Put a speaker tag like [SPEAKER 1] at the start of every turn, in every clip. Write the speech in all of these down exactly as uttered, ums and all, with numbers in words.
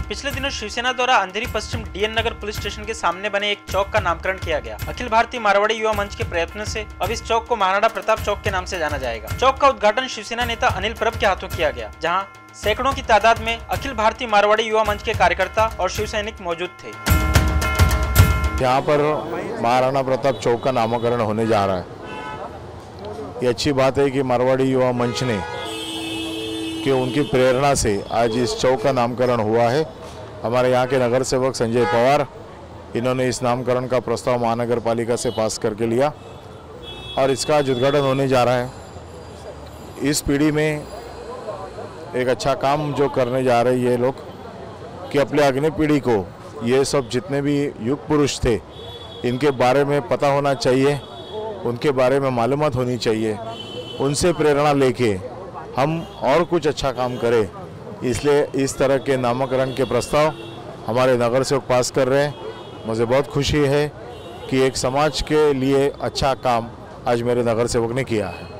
[SPEAKER 1] पिछले दिनों शिवसेना द्वारा अंधेरी पश्चिम डीएन नगर पुलिस स्टेशन के सामने बने एक चौक का नामकरण किया गया। अखिल भारतीय मारवाड़ी युवा मंच के प्रयत्न से अब इस चौक को महाराणा प्रताप चौक के नाम से जाना जाएगा। चौक का उद्घाटन शिवसेना नेता अनिल परब के हाथों किया गया, जहां सैकड़ों की तादाद में अखिल भारतीय मारवाड़ी युवा मंच के कार्यकर्ता और शिव सैनिक मौजूद थे।
[SPEAKER 2] यहाँ पर महाराणा प्रताप चौक का नामकरण होने जा रहा है। ये अच्छी बात है कि मारवाड़ी युवा मंच ने कि उनकी प्रेरणा से आज इस चौक का नामकरण हुआ है। हमारे यहाँ के नगर सेवक संजय पवार, इन्होंने इस नामकरण का प्रस्ताव महानगर पालिका से पास करके लिया और इसका आज उद्घाटन होने जा रहा है। इस पीढ़ी में एक अच्छा काम जो करने जा रहे ये लोग कि अपने अगली पीढ़ी को ये सब जितने भी युग पुरुष थे इनके बारे में पता होना चाहिए, उनके बारे में मालूमात होनी चाहिए, उनसे प्रेरणा लेके हम और कुछ अच्छा काम करें। इसलिए इस तरह के नामकरण के प्रस्ताव हमारे नगर सेवक पास कर रहे हैं। मुझे बहुत खुशी है कि एक समाज के लिए अच्छा काम आज मेरे नगर सेवक ने किया है।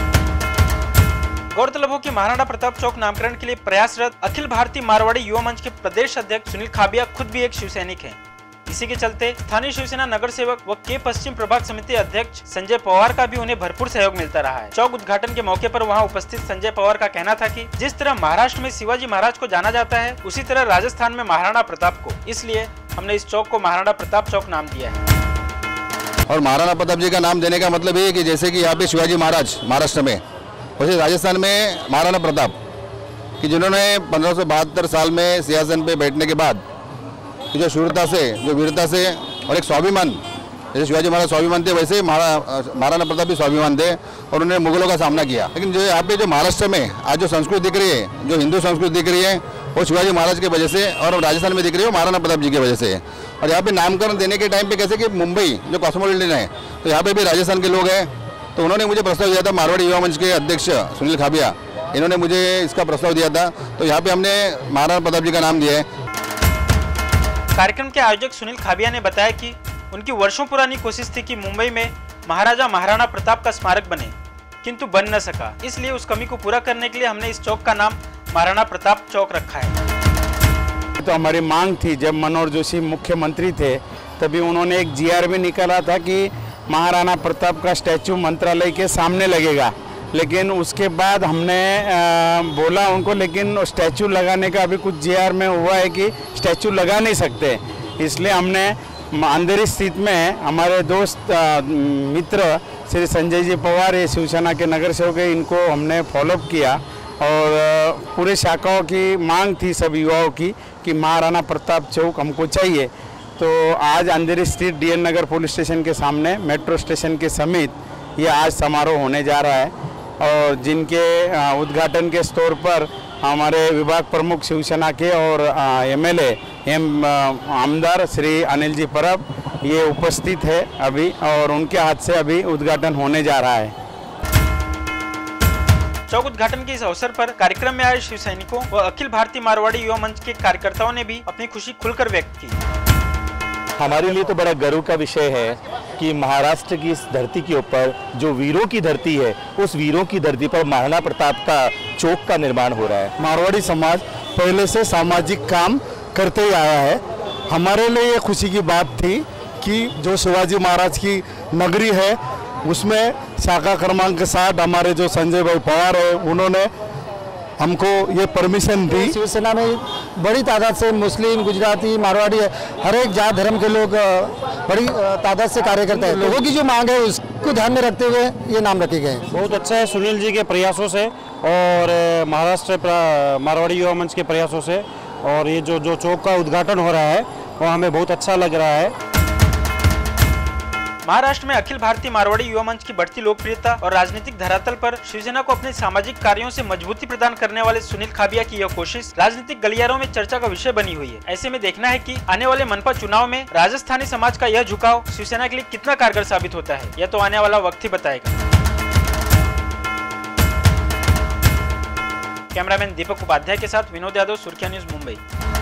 [SPEAKER 1] गौरतलब हो कि महाराणा प्रताप चौक नामकरण के लिए प्रयासरत अखिल भारतीय मारवाड़ी युवा मंच के प्रदेश अध्यक्ष सुनील खाबिया खुद भी एक शिव सैनिक हैं। इसी के चलते स्थानीय शिवसेना नगर सेवक व के पश्चिम प्रभाग समिति अध्यक्ष संजय पवार का भी उन्हें भरपूर सहयोग मिलता रहा है। चौक उद्घाटन के मौके पर वहां उपस्थित संजय पवार का कहना था कि जिस तरह महाराष्ट्र में शिवाजी महाराज को जाना जाता है, उसी तरह राजस्थान में महाराणा प्रताप को, इसलिए हमने इस चौक को महाराणा प्रताप चौक नाम दिया है।
[SPEAKER 3] और महाराणा प्रताप जी का नाम देने का मतलब ये है कि जैसे कि यहाँ पे शिवाजी महाराज महाराष्ट्र में, वैसे राजस्थान में महाराणा प्रताप कि जिन्होंने पंद्रह सौ बहत्तर साल में सिंहासन पे बैठने के बाद जो शूरता से, जो वीरता से और एक स्वाभिमान, जैसे शिवाजी महाराज स्वाभिमान थे वैसे महाराणा प्रताप भी स्वाभिमान थे और उन्होंने मुगलों का सामना किया। लेकिन जो यहाँ पे जो महाराष्ट्र में आज जो संस्कृति दिख रही है, जो हिंदू संस्कृति दिख रही है, वो शिवाजी महाराज की वजह से, और राजस्थान में दिख रही है महाराणा प्रताप जी की वजह से। और यहाँ पे नामकरण देने के टाइम पे कैसे कि मुंबई जो कॉस्मोपॉलिटन है, तो यहाँ पे भी राजस्थान के लोग हैं, तो उन्होंने मुझे प्रस्ताव दिया था। मारवाड़ी युवा मंच के अध्यक्ष सुनील खाबिया, इन्होंने मुझे इसका प्रस्ताव दिया था, तो यहाँ पे हमने महाराणा प्रताप जी का नाम दिया है।
[SPEAKER 1] कार्यक्रम के आयोजक सुनील खाबिया ने बताया कि उनकी वर्षों पुरानी कोशिश थी कि मुंबई में महाराजा महाराणा प्रताप का स्मारक बने, किंतु बन न सका। इसलिए उस कमी को पूरा करने के लिए हमने इस चौक का नाम महाराणा प्रताप चौक रखा है।
[SPEAKER 4] तो हमारी मांग थी, जब मनोहर जोशी मुख्यमंत्री थे तभी उन्होंने एक जीआर भी निकाला था कि महाराणा प्रताप का स्टैचू मंत्रालय के सामने लगेगा। लेकिन उसके बाद हमने आ, बोला उनको, लेकिन स्टैचू लगाने का अभी कुछ जीआर में हुआ है कि स्टैचू लगा नहीं सकते। इसलिए हमने अंधेरी स्थित में हमारे दोस्त आ, मित्र श्री संजय जी पवार, ये शिवसेना के नगर सेवक है, इनको हमने फॉलोअप किया और आ, पूरे शाखाओं की मांग थी सब युवाओं की कि महाराणा प्रताप चौक हमको चाहिए। तो आज अंधेरी स्थित डीएन नगर पुलिस स्टेशन के सामने मेट्रो स्टेशन के समीप ये आज समारोह होने जा रहा है और जिनके उद्घाटन के स्तर पर हमारे विभाग प्रमुख शिवसेना के और एमएलए एम आमदार श्री अनिल जी परब ये उपस्थित है अभी, और उनके हाथ से अभी उद्घाटन होने जा रहा है।
[SPEAKER 1] चौक उद्घाटन के इस अवसर पर कार्यक्रम में आए शिव सैनिकों व अखिल भारतीय मारवाड़ी युवा मंच के कार्यकर्ताओं ने भी अपनी खुशी खुलकर व्यक्त की।
[SPEAKER 5] हमारे लिए तो बड़ा गर्व का विषय है कि महाराष्ट्र की इस धरती के ऊपर जो वीरों की धरती है, उस वीरों की धरती पर महाराणा प्रताप का चौक का निर्माण हो रहा है।
[SPEAKER 4] मारवाड़ी समाज पहले से सामाजिक काम करते ही आया है। हमारे लिए ये खुशी की बात थी कि जो शिवाजी महाराज की नगरी है उसमें शाखा क्रमांक साठ हमारे जो संजय भाई पवार है, उन्होंने हमको ये परमिशन दी।
[SPEAKER 6] शिवसेना में बड़ी तादाद से मुस्लिम, गुजराती, मारवाड़ी, हर एक जात धर्म के लोग बड़ी तादाद से कार्य करते हैं। लोगों की जो मांग है उसको ध्यान में रखते हुए ये नाम रखे गए।
[SPEAKER 7] बहुत अच्छा है सुनील जी के प्रयासों से और महाराष्ट्र मारवाड़ी युवा मंच के प्रयासों से, और ये जो जो चौक का उद्घाटन हो रहा है वो हमें बहुत अच्छा लग रहा है।
[SPEAKER 1] महाराष्ट्र में अखिल भारतीय मारवाड़ी युवा मंच की बढ़ती लोकप्रियता और राजनीतिक धरातल पर शिवसेना को अपने सामाजिक कार्यों से मजबूती प्रदान करने वाले सुनील खाबिया की यह कोशिश राजनीतिक गलियारों में चर्चा का विषय बनी हुई है। ऐसे में देखना है कि आने वाले मनपा चुनाव में राजस्थानी समाज का यह झुकाव शिवसेना के लिए कितना कारगर साबित होता है, यह तो आने वाला वक्त ही बताएगा। कैमरामैन दीपक उपाध्याय के साथ विनोद यादव, सुर्खिया न्यूज, मुंबई।